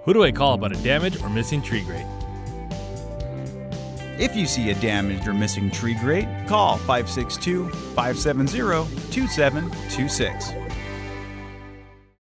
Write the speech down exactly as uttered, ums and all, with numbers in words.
Who do I call about a damaged or missing tree grate? If you see a damaged or missing tree grate, call five six two, five seven zero, two seven two six.